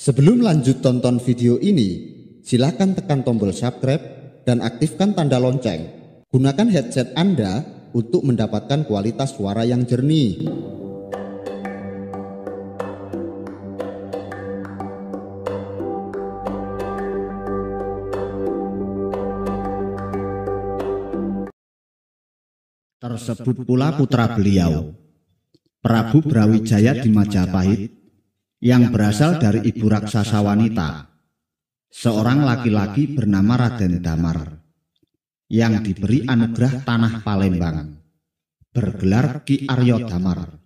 Sebelum lanjut tonton video ini, silakan tekan tombol subscribe dan aktifkan tanda lonceng. Gunakan headset Anda untuk mendapatkan kualitas suara yang jernih. Tersebut pula putra beliau, Prabu Brawijaya di Majapahit, yang berasal dari ibu raksasa wanita, seorang laki-laki bernama Raden Damar, yang diberi anugerah tanah Palembang, bergelar Ki Aryo Damar.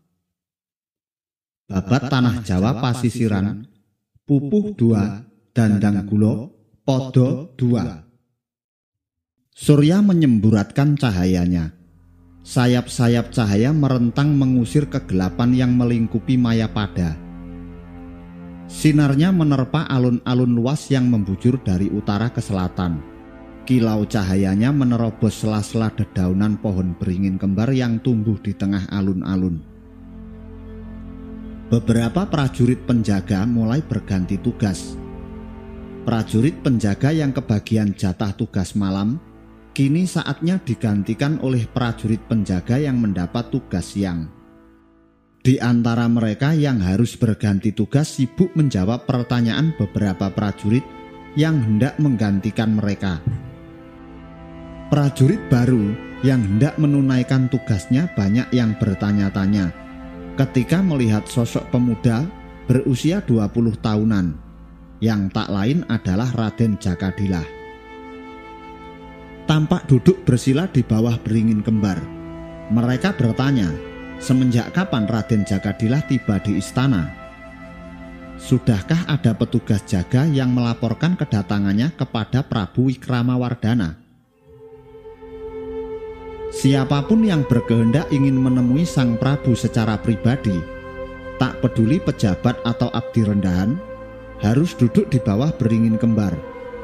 Babat tanah Jawa pasisiran, pupuh 2, dandang gulo, podo 2. Surya menyemburatkan cahayanya. Sayap-sayap cahaya merentang mengusir kegelapan yang melingkupi Mayapada. Sinarnya menerpa alun-alun luas yang membujur dari utara ke selatan. Kilau cahayanya menerobos sela-sela dedaunan pohon beringin kembar yang tumbuh di tengah alun-alun. Beberapa prajurit penjaga mulai berganti tugas. Prajurit penjaga yang kebagian jatah tugas malam kini saatnya digantikan oleh prajurit penjaga yang mendapat tugas siang. Di antara mereka yang harus berganti tugas sibuk menjawab pertanyaan beberapa prajurit yang hendak menggantikan mereka. Prajurit baru yang hendak menunaikan tugasnya banyak yang bertanya-tanya ketika melihat sosok pemuda berusia 20 tahunan yang tak lain adalah Raden Jakadilah. Tampak duduk bersila di bawah beringin kembar. Mereka bertanya, semenjak kapan Raden Jakadilah tiba di istana? Sudahkah ada petugas jaga yang melaporkan kedatangannya kepada Prabu Wikramawardhana? Siapapun yang berkehendak ingin menemui sang Prabu secara pribadi, tak peduli pejabat atau abdi rendahan, harus duduk di bawah beringin kembar.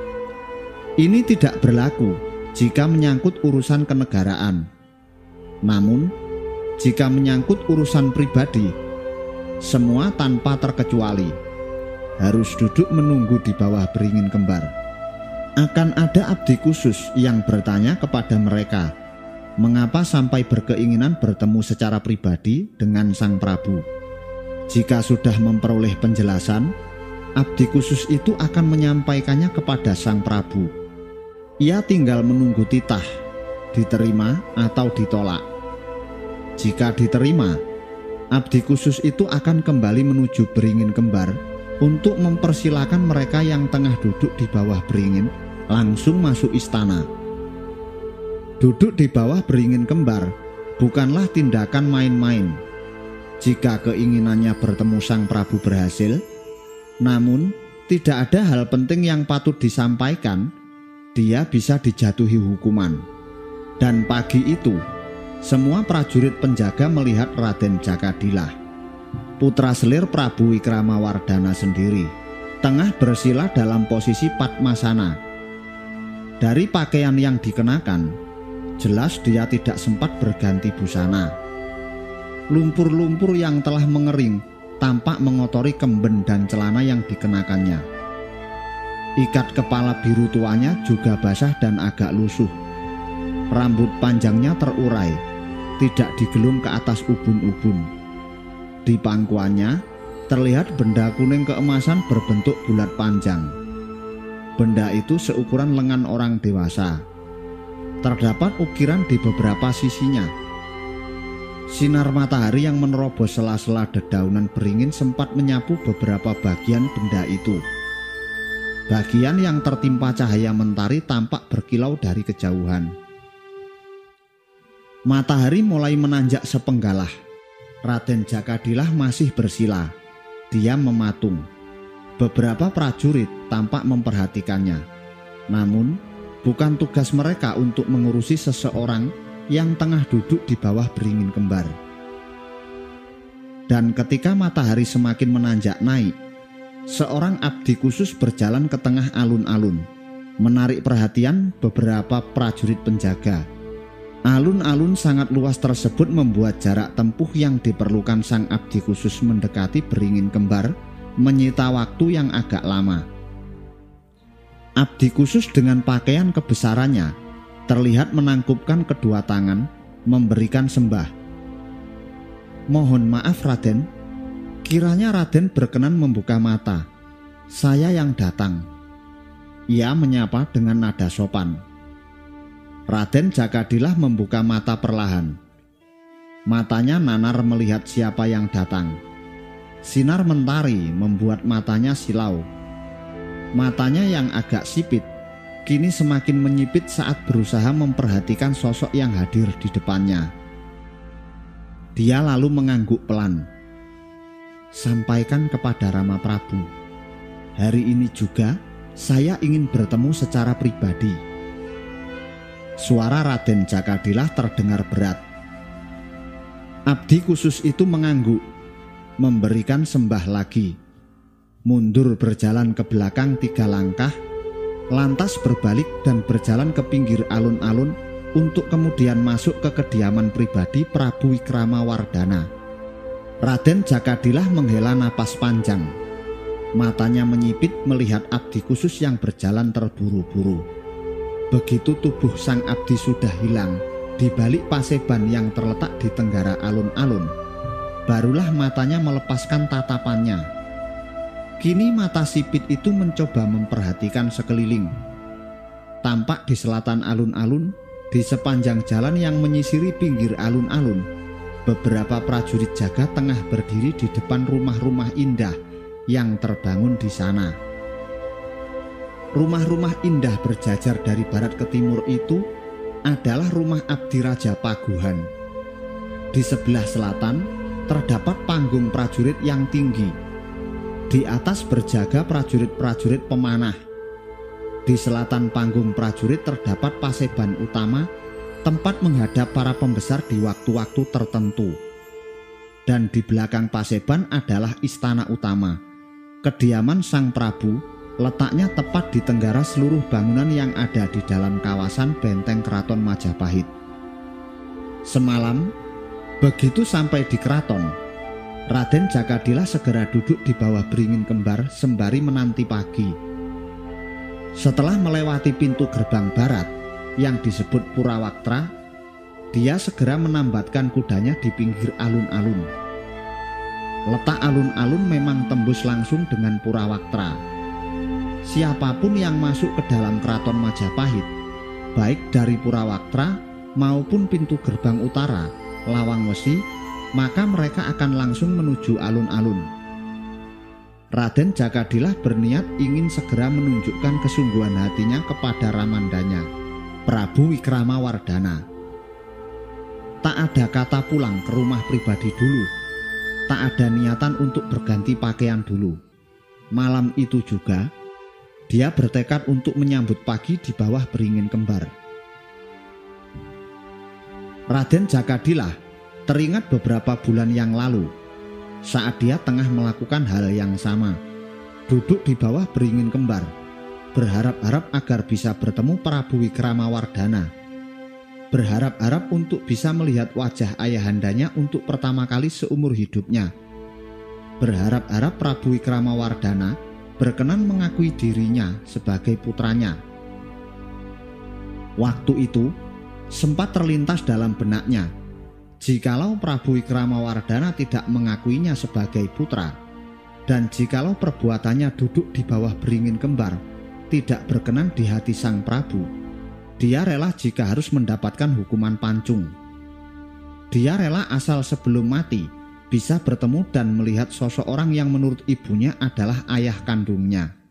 Ini tidak berlaku jika menyangkut urusan kenegaraan. Namun, jika menyangkut urusan pribadi, semua tanpa terkecuali harus duduk menunggu di bawah beringin kembar. Akan ada abdi khusus yang bertanya kepada mereka, mengapa sampai berkeinginan bertemu secara pribadi dengan sang Prabu. Jika sudah memperoleh penjelasan, abdi khusus itu akan menyampaikannya kepada sang Prabu. Ia tinggal menunggu titah, diterima atau ditolak. Jika diterima, abdi khusus itu akan kembali menuju beringin kembar untuk mempersilahkan mereka yang tengah duduk di bawah beringin langsung masuk istana. Duduk di bawah beringin kembar bukanlah tindakan main-main. Jika keinginannya bertemu sang Prabu berhasil, namun tidak ada hal penting yang patut disampaikan, dia bisa dijatuhi hukuman. Dan pagi itu, semua prajurit penjaga melihat Raden Jakadilah, putra selir Prabu Wikramawardhana sendiri, tengah bersila dalam posisi Padmasana. Dari pakaian yang dikenakan, jelas dia tidak sempat berganti busana. Lumpur-lumpur yang telah mengering tampak mengotori kemben dan celana yang dikenakannya. Ikat kepala biru tuanya juga basah dan agak lusuh. Rambut panjangnya terurai, tidak digelung ke atas ubun-ubun. Di pangkuannya terlihat benda kuning keemasan berbentuk bulat panjang. Benda itu seukuran lengan orang dewasa. Terdapat ukiran di beberapa sisinya. Sinar matahari yang menerobos sela-sela dedaunan beringin sempat menyapu beberapa bagian benda itu. Bagian yang tertimpa cahaya mentari tampak berkilau dari kejauhan. Matahari mulai menanjak sepenggalah. Raden Jakadilah masih bersila. Dia mematung. Beberapa prajurit tampak memperhatikannya. Namun, bukan tugas mereka untuk mengurusi seseorang yang tengah duduk di bawah beringin kembar. Dan ketika matahari semakin menanjak naik, seorang abdi khusus berjalan ke tengah alun-alun, menarik perhatian beberapa prajurit penjaga. Alun-alun sangat luas tersebut membuat jarak tempuh yang diperlukan sang abdi khusus mendekati beringin kembar menyita waktu yang agak lama. Abdi khusus dengan pakaian kebesarannya terlihat menangkupkan kedua tangan, memberikan sembah. "Mohon maaf Raden, kiranya Raden berkenan membuka mata. Saya yang datang." Ia menyapa dengan nada sopan. Raden Jakadilah membuka mata perlahan. Matanya nanar melihat siapa yang datang. Sinar mentari membuat matanya silau. Matanya yang agak sipit kini semakin menyipit saat berusaha memperhatikan sosok yang hadir di depannya. Dia lalu mengangguk pelan. "Sampaikan kepada Rama Prabu, hari ini juga saya ingin bertemu secara pribadi." Suara Raden Jakadilah terdengar berat. Abdi khusus itu mengangguk, memberikan sembah lagi, mundur berjalan ke belakang 3 langkah, lantas berbalik dan berjalan ke pinggir alun-alun untuk kemudian masuk ke kediaman pribadi Prabu Wikramawardhana. Raden Jakadilah menghela napas panjang. Matanya menyipit melihat abdi khusus yang berjalan terburu-buru. Begitu tubuh sang abdi sudah hilang di balik paseban yang terletak di tenggara alun-alun, barulah matanya melepaskan tatapannya. Kini mata sipit itu mencoba memperhatikan sekeliling. Tampak di selatan alun-alun, di sepanjang jalan yang menyisiri pinggir alun-alun, beberapa prajurit jaga tengah berdiri di depan rumah-rumah indah yang terbangun di sana. Rumah-rumah indah berjajar dari barat ke timur itu adalah rumah Abdi Raja Paguhan. Di sebelah selatan terdapat panggung prajurit yang tinggi. Di atas berjaga prajurit-prajurit pemanah. Di selatan panggung prajurit terdapat paseban utama, tempat menghadap para pembesar di waktu-waktu tertentu. Dan di belakang paseban adalah istana utama. Kediaman Sang Prabu letaknya tepat di tenggara seluruh bangunan yang ada di dalam kawasan benteng Keraton Majapahit. Semalam, begitu sampai di keraton, Raden Jakadilah segera duduk di bawah beringin kembar sembari menanti pagi. Setelah melewati pintu gerbang barat yang disebut Purawaktra, dia segera menambatkan kudanya di pinggir alun-alun. Letak alun-alun memang tembus langsung dengan Purawaktra. Siapapun yang masuk ke dalam keraton Majapahit, baik dari Purawaktra maupun pintu gerbang utara, Lawang Wesi, maka mereka akan langsung menuju alun-alun. Raden Jakadilah berniat ingin segera menunjukkan kesungguhan hatinya kepada ramandanya, Prabu Wikramawardhana. Tak ada kata pulang ke rumah pribadi dulu, tak ada niatan untuk berganti pakaian dulu. Malam itu juga, dia bertekad untuk menyambut pagi di bawah beringin kembar. Raden Jakadilah teringat beberapa bulan yang lalu, saat dia tengah melakukan hal yang sama, duduk di bawah beringin kembar, berharap-harap agar bisa bertemu Prabu Wikramawardhana, berharap-harap untuk bisa melihat wajah ayahandanya untuk pertama kali seumur hidupnya, berharap-harap Prabu Wikramawardhana berkenan mengakui dirinya sebagai putranya. Waktu itu sempat terlintas dalam benaknya, jikalau Prabu Wikramawardhana tidak mengakuinya sebagai putra, dan jikalau perbuatannya duduk di bawah beringin kembar tidak berkenan di hati Sang Prabu, dia rela jika harus mendapatkan hukuman pancung. Dia rela asal sebelum mati bisa bertemu dan melihat sosok orang yang menurut ibunya adalah ayah kandungnya.